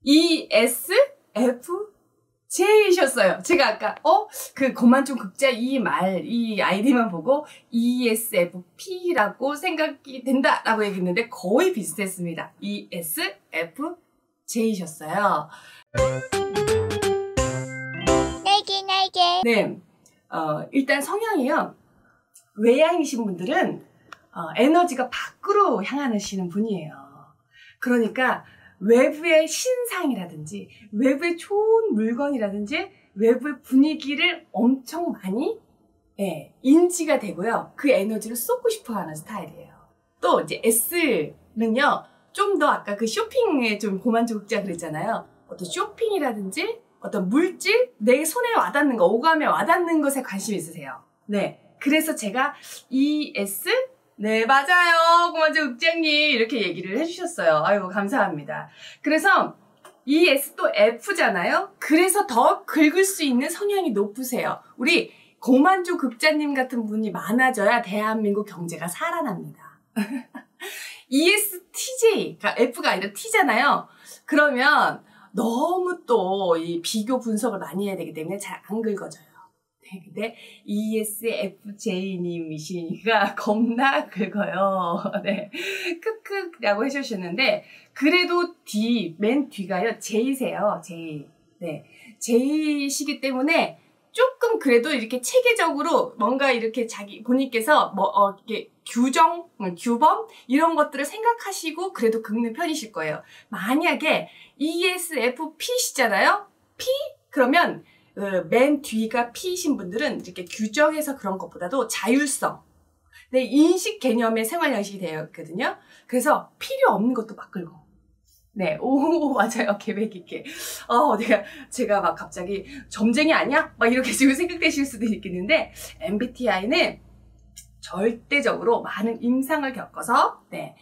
ESFJ이셨어요. 제가 아까 그 고만종 극자 이 아이디만 보고 ESFP라고 생각이 된다라고 얘기했는데 거의 비슷했습니다. ESFJ이셨어요. 날개. 네, 일단 성향이요. 외향이신 분들은 에너지가 밖으로 향하시는 분이에요. 그러니까 외부의 신상이라든지 외부의 좋은 물건이라든지 외부의 분위기를 엄청 많이 인지가 되고요. 그 에너지를 쏟고 싶어하는 스타일이에요. 또 이제 S는요. 좀 더 아까 그 쇼핑에 좀 고만족자 그랬잖아요. 어떤 쇼핑이라든지 어떤 물질, 내 손에 와닿는 거, 오감에 와닿는 것에 관심이 있으세요. 네, 그래서 제가 ES 네, 맞아요. 고만족 극장님 이렇게 얘기를 해주셨어요. 아이고 감사합니다. 그래서 ES 또 F잖아요. 그래서 더 긁을 수 있는 성향이 높으세요. 우리 고만족 극장님 같은 분이 많아져야 대한민국 경제가 살아납니다. ESTJ가 F가 아니라 T잖아요. 그러면 너무 또 이 비교 분석을 많이 해야 되기 때문에 잘 안 긁어져요. 네, 근데 ESFJ님이시니까 겁나 긁어요. 네, 크크라고 해주셨는데 그래도 맨 뒤가요 J세요. J. 네, J시기 때문에 조금 그래도 이렇게 체계적으로 뭔가 이렇게 본인께서 이렇게 규범 이런 것들을 생각하시고 그래도 긁는 편이실 거예요. 만약에 ESFP시잖아요. P 그러면 맨 뒤가 P이신 분들은 이렇게 규정해서 그런 것보다도 자율성, 네, 인식 개념의 생활 양식이 되어 있거든요. 그래서 필요 없는 것도 막 긁어. 네, 오, 맞아요. 계획 있게. 제가 막 갑자기 점쟁이 아니야? 막 이렇게 지금 생각되실 수도 있겠는데, MBTI는 절대적으로 많은 임상을 겪어서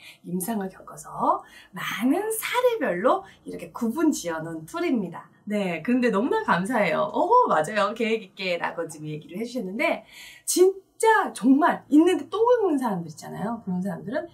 많은 사례별로 이렇게 구분 지어 놓은 툴입니다. 네, 그런데 너무나 감사해요. 맞아요. 계획 있게 라고 지금 얘기를 해주셨는데, 진짜 정말 있는데 또 긁는 사람들 있잖아요. 그런 사람들은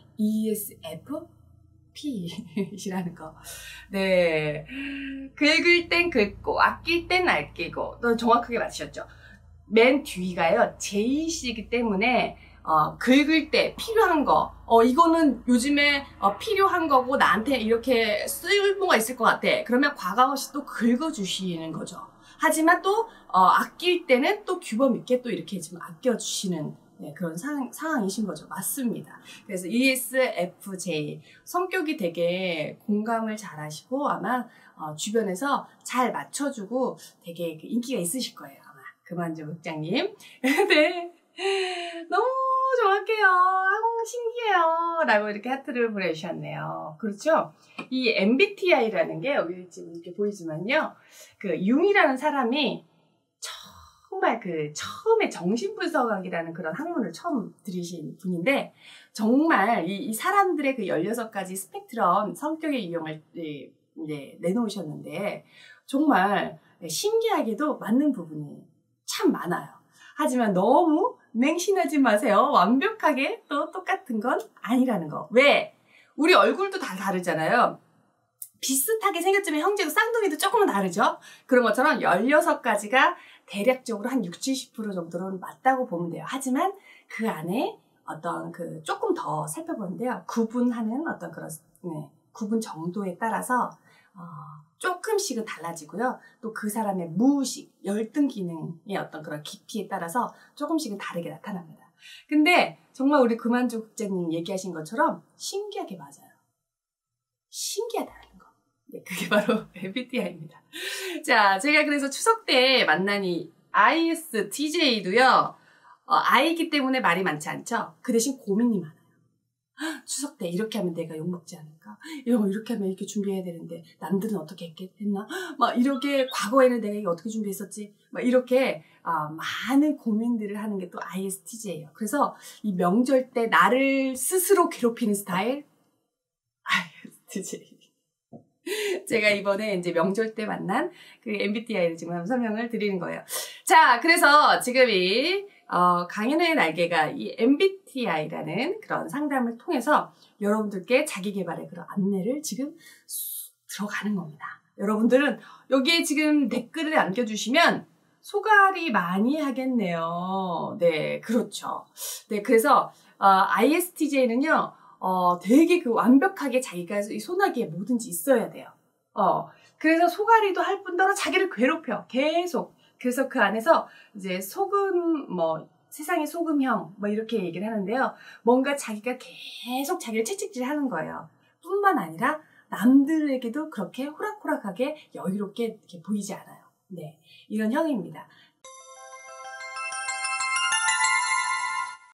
ESFP시라는 거. 네. 긁을 땐 긁고, 아낄 땐 아끼고, 또 정확하게 맞추셨죠? 맨 뒤가요, J시기 때문에, 긁을 때 필요한 거, 이거는 요즘에 필요한 거고 나한테 이렇게 쓸모가 있을 것 같아. 그러면 과감없이 또 긁어주시는 거죠. 하지만 또 아낄 때는 또 규범 있게 또 이렇게 지금 아껴주시는 그런 상황이신 거죠. 맞습니다. 그래서 ESFJ 성격이 되게 공감을 잘하시고 아마 주변에서 잘 맞춰주고 되게 인기가 있으실 거예요. 아마 그만족 극장님. 네. 너무 정확해요. 아이고 신기해요. 라고 이렇게 하트를 보내주셨네요. 그렇죠? 이 MBTI라는 게 여기 지금 이렇게 보이지만요. 그 융이라는 사람이 정말 처음에 정신분석학이라는 그런 학문을 처음 들이신 분인데 정말 이 사람들의 그 16가지 스펙트럼 성격의 유형을 내놓으셨는데 정말 신기하게도 맞는 부분이 참 많아요. 하지만 너무 맹신하지 마세요. 완벽하게 또 똑같은 건 아니라는 거. 왜? 우리 얼굴도 다 다르잖아요. 비슷하게 생겼지만 형제도 쌍둥이도 조금은 다르죠? 그런 것처럼 16가지가 대략적으로 한 60, 70% 정도는 맞다고 보면 돼요. 하지만 그 안에 어떤 조금 더 살펴보는데요. 구분하는 어떤 그런, 구분 정도에 따라서, 조금씩은 달라지고요. 또 그 사람의 무의식, 열등 기능의 어떤 그런 깊이에 따라서 조금씩은 다르게 나타납니다. 근데 정말 우리 그만족 국장님 얘기하신 것처럼 신기하게 맞아요. 신기하다는 거. 네, 그게 바로 MBTI입니다. 자, 제가 그래서 추석 때 만난 이 ISTJ도요, I이기 때문에 말이 많지 않죠? 그 대신 고민이 많아요. 추석 때 이렇게 하면 내가 욕먹지 않을까? 이렇게 하면 이렇게 준비해야 되는데 남들은 어떻게 했나? 막 이렇게 과거에는 내가 이거 어떻게 준비했었지? 막 이렇게 많은 고민들을 하는 게 또 ISTJ예요. 그래서 이 명절 때 나를 스스로 괴롭히는 스타일 ISTJ. 제가 이번에 이제 명절 때 만난 그 MBTI를 지금 한번 설명을 드리는 거예요. 자, 그래서 지금 이 강인의 날개가 이 MBTI라는 그런 상담을 통해서 여러분들께 자기개발의 그런 안내를 지금 들어가는 겁니다. 여러분들은 여기에 지금 댓글을 남겨주시면 소갈이 많이 하겠네요. 네, 그렇죠. 네, 그래서 ISTJ는요, 되게 그 완벽하게 자기가 이 소나기에 뭐든지 있어야 돼요. 그래서 소갈이도 할 뿐더러 자기를 괴롭혀. 계속. 그래서 그 안에서 이제 세상의 소금형, 이렇게 얘기를 하는데요. 뭔가 자기가 계속 자기를 채찍질 하는 거예요. 뿐만 아니라 남들에게도 그렇게 호락호락하게 여유롭게 이렇게 보이지 않아요. 네. 이런 형입니다.